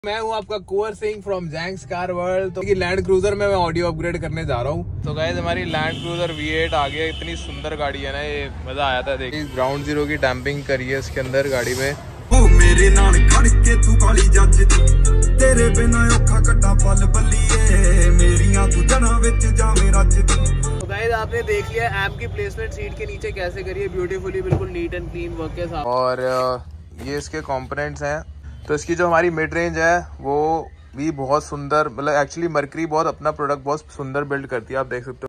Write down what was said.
मैं हूँ आपका Kunwar Singh from Janks car world. तो लैंड क्रूजर में मैं ऑडियो अपग्रेड करने जा रहा हूँ। तो गाइस हमारी लैंड क्रूजर V8 आ गया। इतनी सुंदर गाड़ी है ना, ये मजा आया था देखिए। ग्राउंड जीरो की डैम्पिंग करी है इसके अंदर गाड़ी में। ओ मेरे नाल खड़ के तू काली जज दी तेरे बिना औखा कट्टा पल बल्लीए मेरियां तू जना विच जावे रज दी। तो गाइस आपने देख लिया एम की प्लेसमेंट सीट के नीचे कैसे करी है ब्यूटीफुली, बिल्कुल नीट एंड क्लीन वर्क के साथ। और ये इसके कंपोनेंट्स हैं। तो इसकी जो हमारी मिड रेंज है वो भी बहुत सुंदर, मतलब एक्चुअली मर्करी बहुत अपना प्रोडक्ट बहुत सुंदर बिल्ड करती है, आप देख सकते हो।